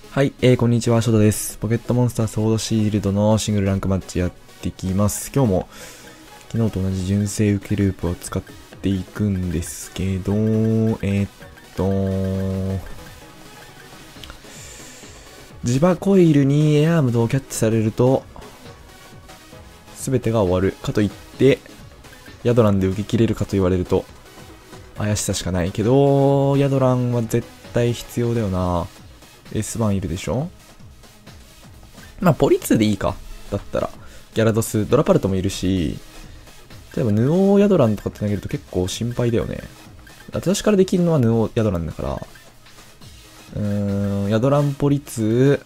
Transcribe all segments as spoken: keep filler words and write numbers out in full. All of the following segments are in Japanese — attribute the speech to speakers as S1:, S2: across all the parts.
S1: はい、えー、こんにちは、ショドです。ポケットモンスターソードシールドのシングルランクマッチやっていきます。今日も昨日と同じ純正受けループを使っていくんですけど、えー、っと、磁場コイルにエアームドをキャッチされると、すべてが終わる。かといって、ヤドランで受け切れるかと言われると、怪しさしかないけど、ヤドランは絶対必要だよな。エースバーンいるでしょ。まあ、ポリツーでいいか。だったら。ギャラドス、ドラパルトもいるし、例えば、ヌオーヤドランとかって投げると結構心配だよね。私からできるのはヌオーヤドランだから。うーん、ヤドランポリツー。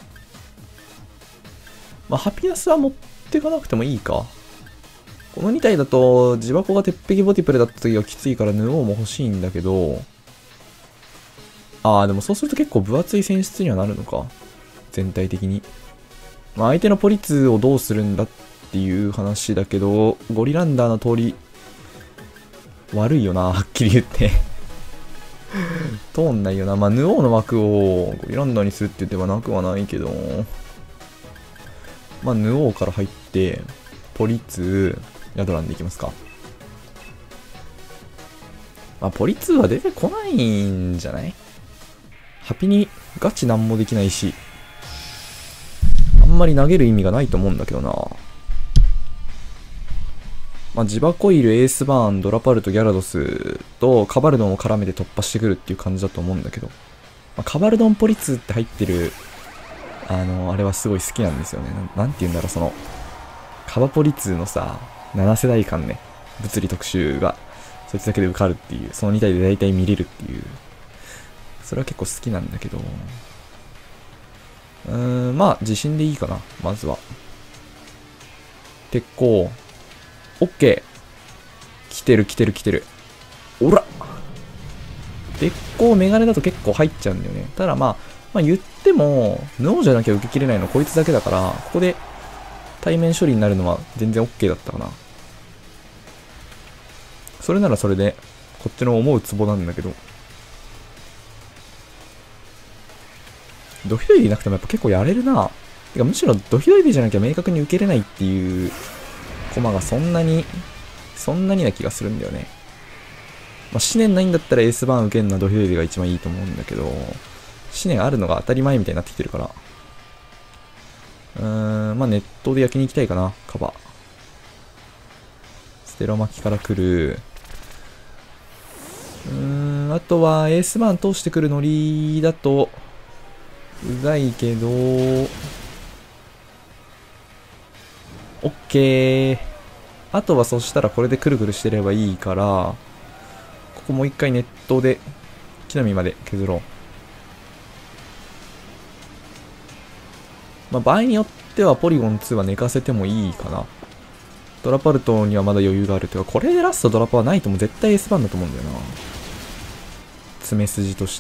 S1: まあ、ハピナスは持っていかなくてもいいか。このに体だと、ジバコが鉄壁ボティプレだった時はきついからヌオーも欲しいんだけど、ああ、でもそうすると結構分厚い選出にはなるのか。全体的に。まあ相手のポリツをどうするんだっていう話だけど、ゴリランダーの通り、悪いよな、はっきり言って。通んないよな。まあヌオーの枠をゴリランダーにするって言ってはなくはないけど、まあヌオーから入って、ポリツ、ヤドランでいきますか。まあポリツは出てこないんじゃない？ハピにガチなんもできないし、あんまり投げる意味がないと思うんだけどな。まあ、ジバコイル、エースバーン、ドラパルト、ギャラドスとカバルドンを絡めて突破してくるっていう感じだと思うんだけど、まあ、カバルドンポリツって入ってる、あの、あれはすごい好きなんですよね。な、なんて言うんだろう、その、カバポリツのさ、なな世代間ね、物理特集が、そいつだけで受かるっていう、そのに体で大体見れるっていう、それは結構好きなんだけど、うーん、まあ、自信でいいかな、まずは。鉄鋼。オッケー。来てる来てる来てる。おら鉄鋼メガネだと結構入っちゃうんだよね。ただまあ、まあ言っても、ノーじゃなきゃ受けきれないのこいつだけだから、ここで対面処理になるのは全然 OK だったかな。それならそれで、こっちの思うツボなんだけど。ドヒドイでいなくてもやっぱ結構やれるな。てかむしろドヒドイでじゃなきゃ明確に受けれないっていうコマがそんなに、そんなにな気がするんだよね。まあ、思念ないんだったらエースバーン受けるのはドヒドイでが一番いいと思うんだけど、思念あるのが当たり前みたいになってきてるから。うーん、まあネットで焼きに行きたいかな、カバ。ステロ巻きから来る。うーん、あとはエースバーン通してくるノリだと、うざいけど、オッケー。あとはそしたらこれでくるくるしてればいいから、ここもう一回ネットで、木の実まで削ろう。まあ、場合によってはポリゴンツーは寝かせてもいいかな。ドラパルトにはまだ余裕があるというか、これでラストドラパはないとも絶対 エス バンだと思うんだよな。爪筋として。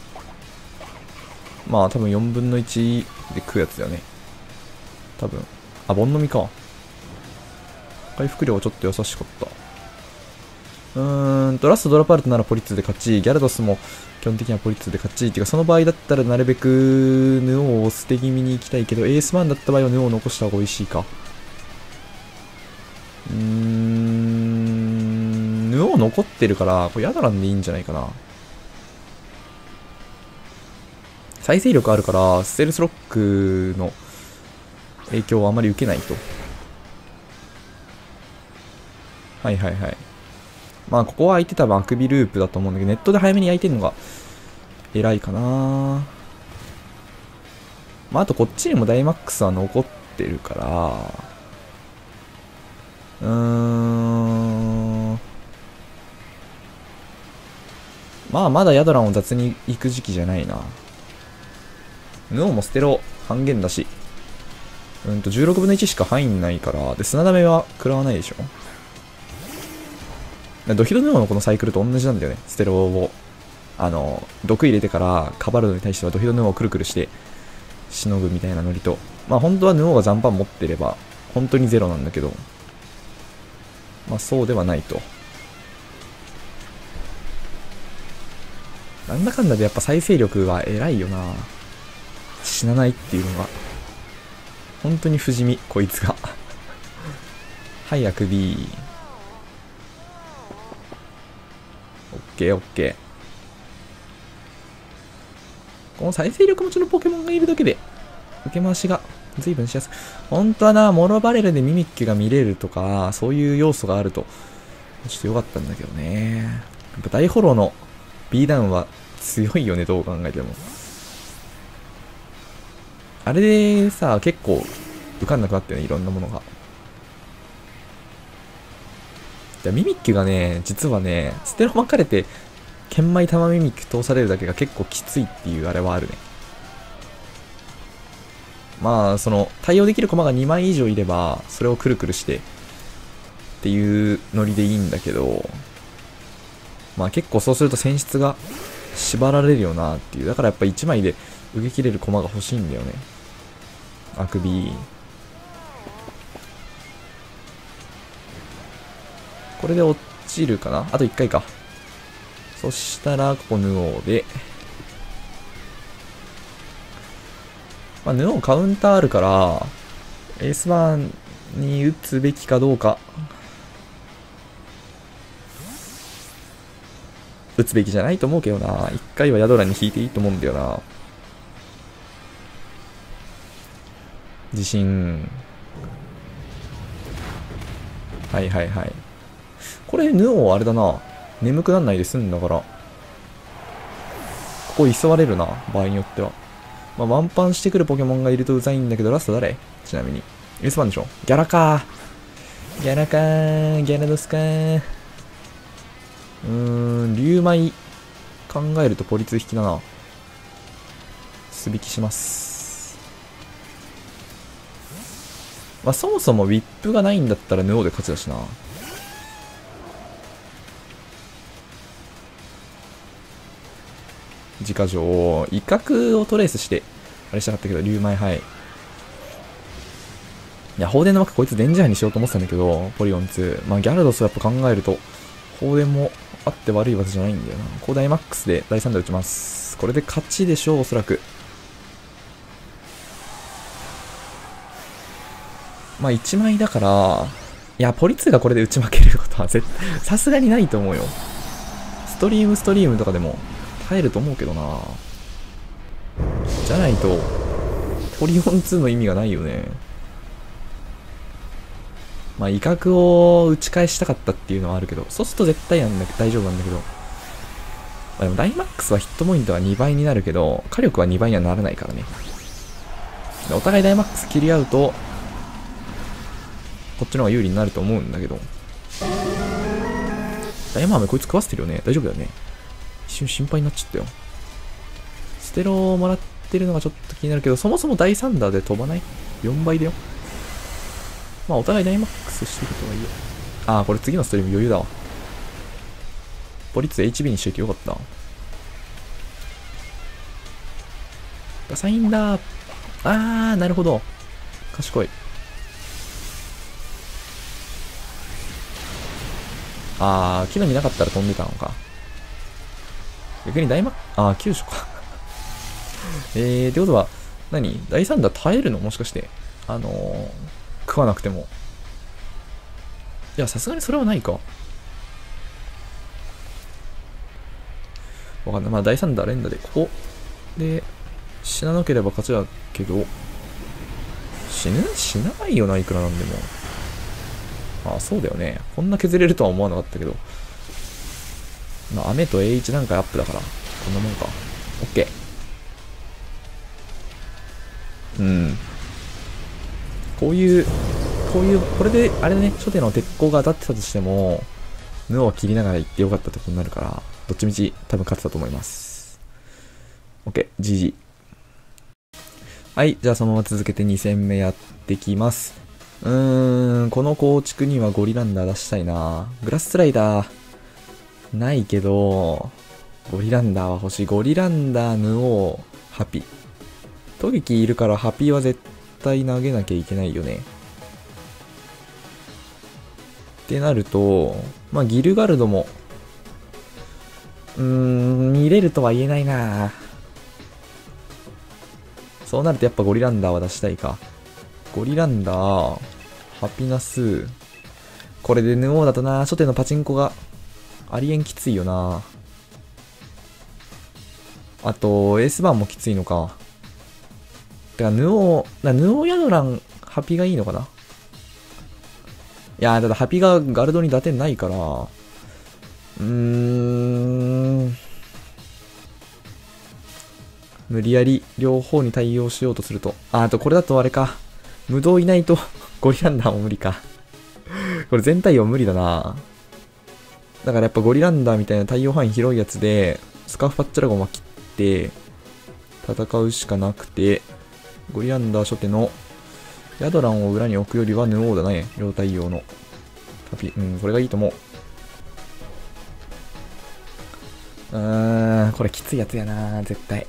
S1: まあ多分よんぶんのいちで食うやつだよね。多分。あ、ボン飲みか。回復量ちょっと優しかった。うーんと、ラストドラパルトならポリツーで勝ち、ギャラドスも基本的にはポリツーで勝ち、っていうかその場合だったらなるべくヌオを捨て気味に行きたいけど、エースバーンだった場合はヌオを残した方が美味しいか。うーん、ヌオ残ってるから、これヤドランでいいんじゃないかな。再生力あるから、ステルスロックの影響をあまり受けないと。はいはいはい。まあここは相手多分あくびループだと思うんだけど、ネットで早めに焼いてるのが偉いかな。まああとこっちにもダイマックスは残ってるから、うーん。まあまだヤドランを雑に行く時期じゃないな。ヌオもステロ半減だし、うんとじゅうろくぶんのいちしか入んないから、で、砂ダメは食らわないでしょ。ドヒドヌオのこのサイクルと同じなんだよね。ステロを、あの、毒入れてからカバルドに対してはドヒドヌオをくるくるしてしのぐみたいなノリと。まあ本当はヌオが残飯持ってれば、本当にゼロなんだけど、まあそうではないと。なんだかんだでやっぱ再生力は偉いよな。 死なないっていうのが本当に不死身こいつがはい、あくび。オッケーオッケー。この再生力持ちのポケモンがいるだけで受け回しが随分しやすい。本当はな、モロバレルでミミッキュが見れるとかそういう要素があるとちょっと良かったんだけどね。やっぱ大フォローの B ダウンは強いよね、どう考えても。あれでさ、結構受かんなくなったよね、いろんなものが。ミミッキュがね、実はね、ステロ巻かれて剣舞玉ミミッキュ通されるだけが結構きついっていうあれはあるね。まあその対応できる駒がにまい以上いればそれをくるくるしてっていうノリでいいんだけど、まあ結構そうすると選出が縛られるよなっていう。だからやっぱいちまいで受け切れる駒が欲しいんだよね。あくび。これで落ちるかな。あといっかいか。そしたらここヌオーで、まあ、ヌオーカウンターあるからエースバーンに打つべきかどうか。打つべきじゃないと思うけどな。いっかいはヤドラに引いていいと思うんだよな。自信。はいはいはい。これヌオーあれだな、眠くなんないで済んだからここ居座れるな、場合によっては。まあ、ワンパンしてくるポケモンがいるとうざいんだけど、ラスト誰？ちなみに。エースバンでしょ？ギャラかー。ギャラかー。ギャラドスかー。うーん、竜舞考えるとポリツ引きだな。素引きします。まあ、そもそもウィップがないんだったらヌオーで勝ちだしな。自家上威嚇をトレースしてあれしたかったけど、竜舞。はい。いや、放電の枠こいつ電磁波にしようと思ってたんだけど、ポリゴンツー。まあギャラドスをやっぱ考えると放電もあって悪い技じゃないんだよな。こうダイマックスでだいさん打打ちます。これで勝ちでしょう、おそらく。まあいちまいだから、いや、ポリツーがこれで打ち負けることは絶対さすがにないと思うよ。ストリームストリームとかでも耐えると思うけどな。じゃないとポリゴンツーの意味がないよね。まあ威嚇を打ち返したかったっていうのはあるけど、そうすると絶対なんだ大丈夫なんだけど、まあ、でもダイマックスはヒットポイントがにばいになるけど火力はにばいにはならないからね。お互いダイマックス切り合うとこっちの方が有利になると思うんだけど、ダイマーメこいつ食わせてるよね。大丈夫だよね。一瞬心配になっちゃったよ。ステロをもらってるのがちょっと気になるけど、そもそもダイサンダーで飛ばない ?よん 倍だよ。まあお互いダイマックスしてるとはいえ。ああ、これ次のストリーム余裕だわ。ポリッツ エイチビー にしといてよかった。ガサインだー。あー、なるほど。賢い。あー、木の実なかったら飛んでたのか。逆にダイマック、あー、急所か。えー、ってことは、何第三打耐えるのもしかして。あのー、食わなくても。いや、さすがにそれはないか。わかんない。まあ、第三打連打で、ここで死ななければ勝ちだけど、死ぬ死なないよな、いくらなんでも。ああ、そうだよね。こんな削れるとは思わなかったけど。まあ、雨と エーワン 段階アップだから、こんなもんか。オッケー。うん。こういう、こういう、これで、あれね、初手の鉄鋼が当たってたとしても、ヌオを切りながら行ってよかったってことになるから、どっちみち多分勝ってたと思います。オッケー、ジージー。はい、じゃあそのまま続けてに戦目やってきます。うーん、この構築にはゴリランダー出したいな。グラススライダー、ないけど、ゴリランダーは欲しい。ゴリランダー、ヌオー、ハピ。トゲキいるからハピは絶対投げなきゃいけないよね。ってなると、まあギルガルドも、うーん、見れるとは言えないな。 そうなるとやっぱゴリランダーは出したいか。ゴリランダー、ハピナス。これでヌオーだとな、初手のパチンコがありえんきついよな。あと、エースバーンもきついのか。てか、ヌオー、ヌオーヤドラン、ハピがいいのかな。いやー、ただハピがガルドに打点ないから、うーん。無理やり両方に対応しようとすると。あ、あとこれだとあれか。無道いないとゴリランダーも無理か。これ全対応無理だな。だからやっぱゴリランダーみたいな対応範囲広いやつで、スカーフパッチャラゴンは切って戦うしかなくて、ゴリランダー初手のヤドランを裏に置くよりはヌオーだね。両対応の。タピ、うん、これがいいと思う。うーん、これきついやつやな、絶対。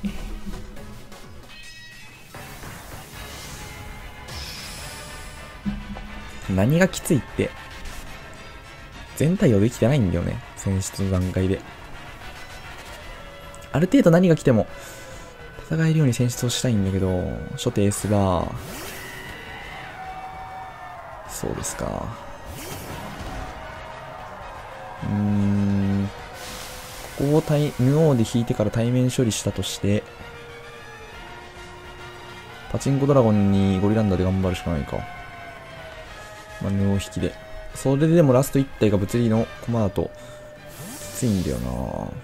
S1: 何がきついって、全対応できてないんだよね。選出の段階で。ある程度何が来ても、戦えるように選出をしたいんだけど、初手エースバー。そうですか。うーん。ここを対、ヌオーで引いてから対面処理したとして、パチンコドラゴンにゴリランダーで頑張るしかないか。まあ、ヌオー引きで。それででもラストいち体が物理の駒だと、きついんだよな。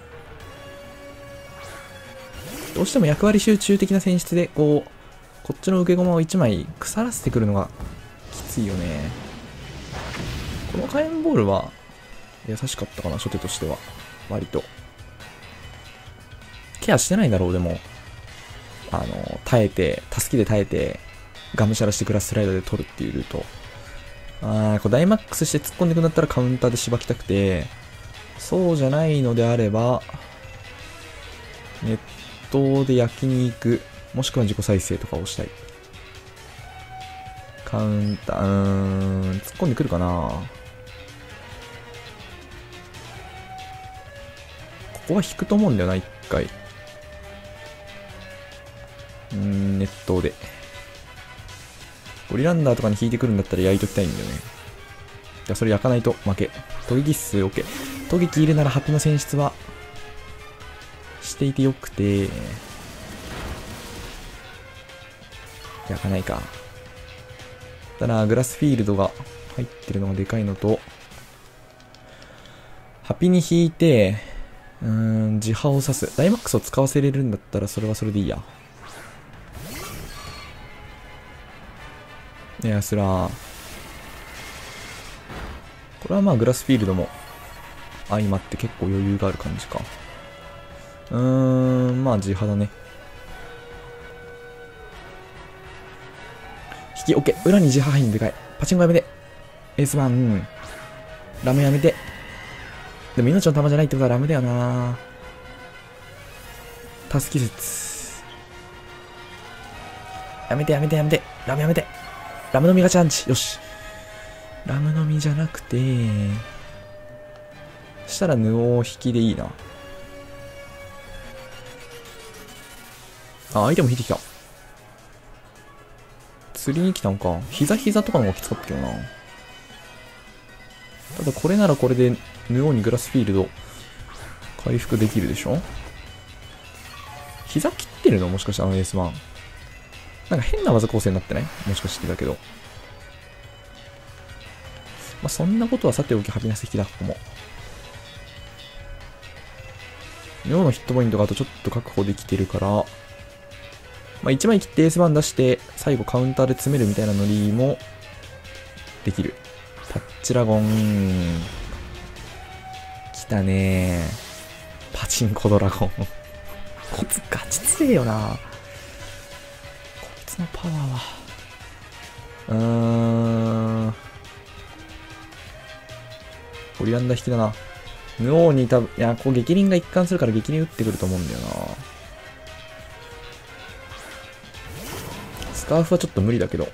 S1: どうしても役割集中的な選出で、こう、こっちの受け駒をいちまい腐らせてくるのがきついよね。この火炎ボールは優しかったかな、初手としては。割と。ケアしてないだろう、でも。あの、耐えて、助けで耐えて、がむしゃらしてグラススライダーで取るっていうルート。あー、これダイマックスして突っ込んでいくんだったらカウンターでしばきたくて、そうじゃないのであれば、ネットで焼きに行く、もしくは自己再生とかをしたい。カウンター、うーん、突っ込んでくるかな。ここは引くと思うんだよな、一回。うーん、ネットで。ゴリランダーとかに引いてくるんだったら焼いときたいんだよね。いや、それ焼かないと負け。トゲキっす、オッケー。トゲキいるならハピの選出はしていてよくて、焼かないか。ただ、グラスフィールドが入ってるのがでかいのと、ハピに引いて、うーん、自破を刺す。ダイマックスを使わせれるんだったらそれはそれでいいや。エアスラー。これはまあグラスフィールドも相まって結構余裕がある感じか。うーん、まあ自破だね。引き、オッケー。裏に自破入んでかい。パチンコやめて。エースワン。ラムやめて。でも命の玉じゃないってことはラムだよな。タスキ説。やめてやめてやめて。ラムやめて。ラムのみがチャンチ。よし。ラムのみじゃなくて、したらヌオー引きでいいな。あ、相手も引いてきた。釣りに来たんか。膝膝とかの方がきつかったけどな。ただこれならこれでヌオーにグラスフィールド回復できるでしょ。膝切ってるのもしかしてあのエースワン。なんか変な技構成になってない？もしかしてだけど。まあ、そんなことはさておき、ハピナス引きだ、ここも。妙のヒットポイントがあとちょっと確保できてるから、まあ、いちまい切ってエースバン出して、最後カウンターで詰めるみたいなノリもできる。パッチラゴン。来たねー。パチンコドラゴン。こいつガチ強えよな。こいつのパワーは。うーん。ゴリランダ引きだな。ヌオーに多分、いや、こう激輪が一貫するから激輪打ってくると思うんだよな。スカーフはちょっと無理だけど。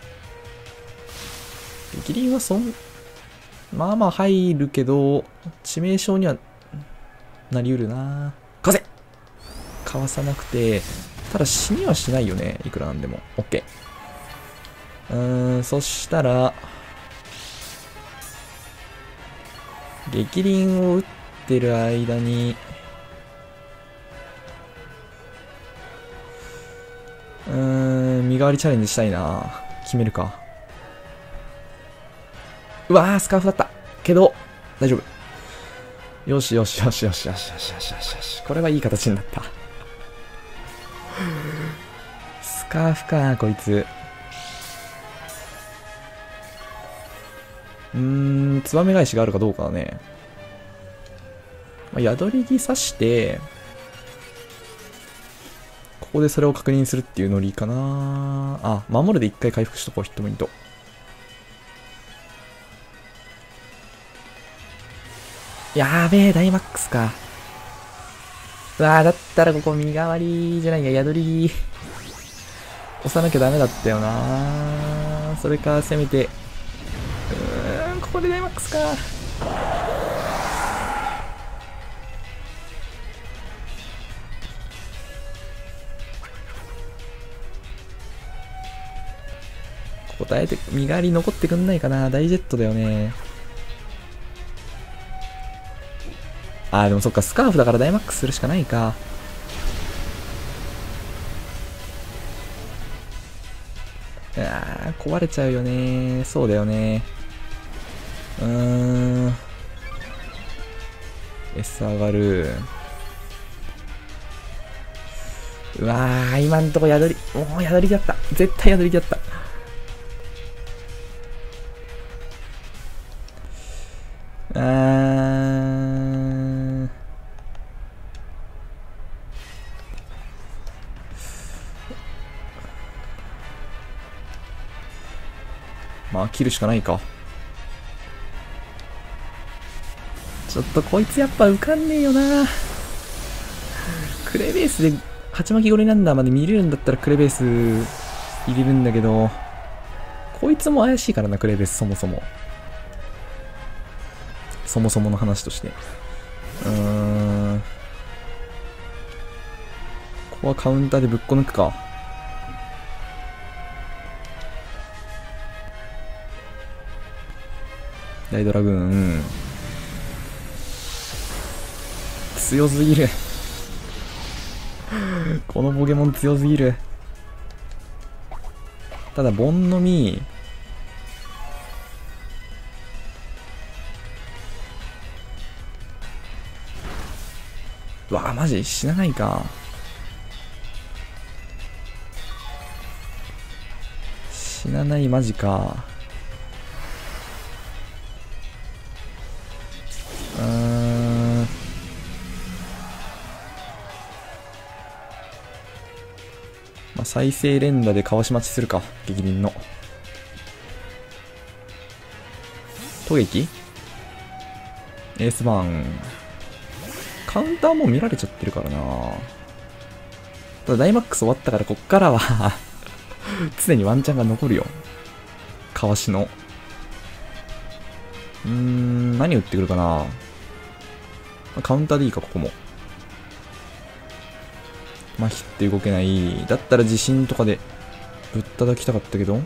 S1: 激輪はそん、まあまあ入るけど、致命傷にはなりうるな。風かわさなくて、 ただ死にはしないよね。いくらなんでも。オッケー。うーん、そしたら、激鱗を打ってる間に、うーん、身代わりチャレンジしたいな。決めるか。うわー、スカーフだった。けど、大丈夫。よしよしよしよしよしよしよしよしよし。これはいい形になった。スカーフか、こいつ。うーん、ツバメ返しがあるかどうかだね。まあ、宿り木刺して、ここでそれを確認するっていうノリかな。あ、守るで一回回復しとこう、ヒットポイント。やーべえ、ダイマックスか。うわー、だったらここ身代わりじゃないや、宿り押さなきゃダメだったよな。それか、せめて、うーん、ここでダイマックスか。ここ耐えて、身代わり残ってくんないかな。大ジェットだよね。あー、でもそっか、スカーフだからダイマックスするしかないか。あー、壊れちゃうよね。そうだよね。うーん。S 上がる。うわー、今んとこ宿り、もう宿りだった。絶対宿りだった。あー。まあ、切るしかないか。ちょっとこいつやっぱ浮かんねえよな。クレベースで鉢巻きゴリランダーまで見れるんだったらクレベース入れるんだけど、こいつも怪しいからな、クレベースそもそも。そもそもの話として。うーん。ここはカウンターでぶっこ抜くか。大ドラグーン。強すぎる。このポケモン強すぎる。ただ、ボンのみ。うわ、マジ死なないか。死なない、マジか。うーん。まあ、再生連打でかわし待ちするか。激鱗の。トゲキエースバーン。カウンターも見られちゃってるからな。ただダイマックス終わったからこっからは常にワンチャンが残るよ。かわしの。うーん、何打ってくるかな。カウンターでいいか、ここも。麻痺って動けない。だったら地震とかでぶったたきたかったけど。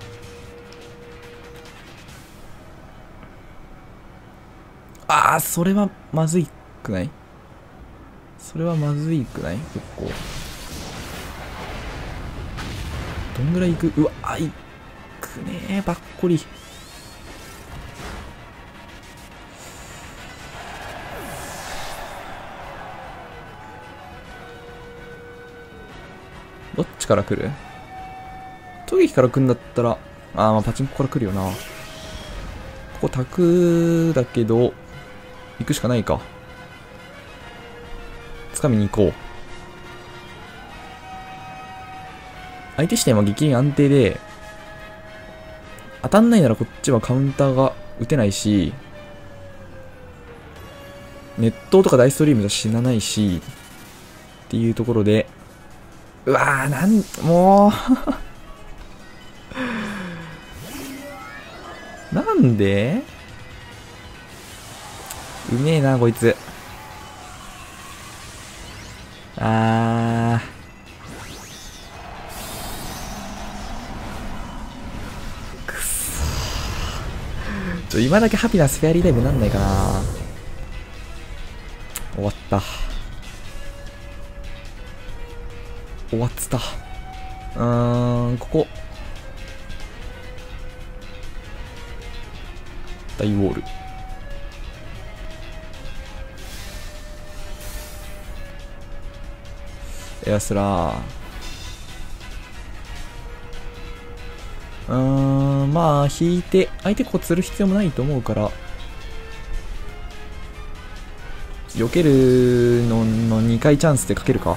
S1: ああ、それはまずいくない？それはまずいくない？結構。どんぐらいいく？うわ、あ、いくねー、ばっこり。どっちから来る？トゲキから来るんだったら、あー、まあパチンコから来るよな。ここタクだけど、行くしかないか。掴みに行こう。相手視点は激鱗安定で、当たんないならこっちはカウンターが打てないし、熱湯とかダイストリームじゃ死なないし、っていうところで、うわー、なん、もう、なんで？うめえな、こいつ。あー。 くそー。ちょ、今だけハピナスフェアリーダイブなんないかな。終わった。終わってた。うーん、ここ。大ウォール。エアスラー。うーん、まあ、引いて、相手こう釣る必要もないと思うから、避けるののにかいチャンスでかけるか。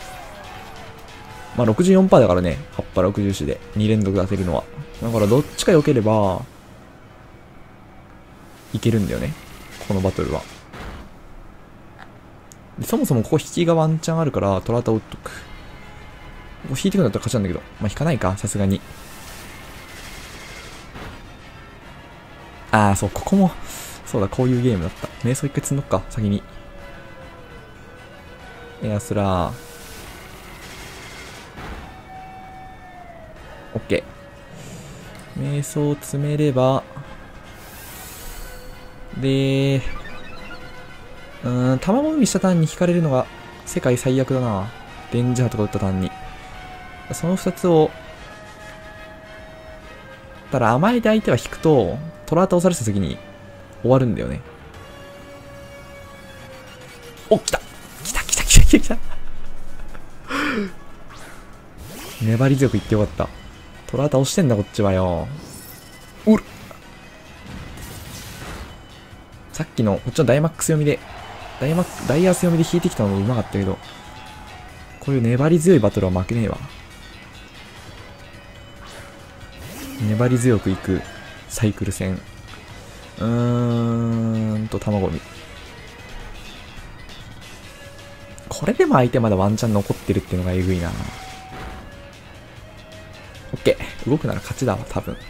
S1: まあ ろくじゅうよんパーセント だからね、葉っぱろくじゅうよんでに連続当てるのは。だからどっちか避ければ、いけるんだよね。このバトルは。でそもそもここ引きがワンチャンあるから、トラウタを打っとく。ここ引いてくんだったら勝ちなんだけど。まあ引かないか、さすがに。ああ、そう、ここも、そうだ、こういうゲームだった。瞑想一回積んどっか、先に。エアスラー。オッケー。瞑想を詰めれば、で、うーん、卵海したターンに引かれるのが世界最悪だな。電磁波とか打ったターンに。その二つを、ただ甘えて相手は引くと、トラウタ押された時に終わるんだよね。お、来た来た来た来た来た来た粘り強くいってよかった。トラウタ押してんだこっちはよ。うるさっきのこっちのダイマックス読みで、ダイマック、ダイアース読みで引いてきたのもうまかったけど、こういう粘り強いバトルは負けねえわ。粘り強くいくサイクル戦。うーんと、卵見。これでも相手まだワンチャン残ってるっていうのがえぐいな。オッケー。動くなら勝ちだわ、多分。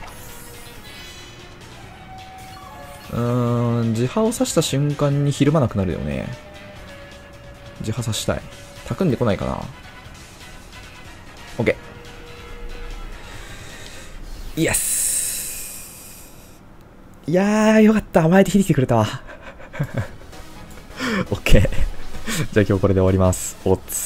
S1: うーん、自波を刺した瞬間にひるまなくなるよね。自波刺したい。たくんでこないかな。オッケー。イエス。いやー、よかった。甘えて引いてきてくれたわ。オッケー。じゃあ今日これで終わります。おっつ。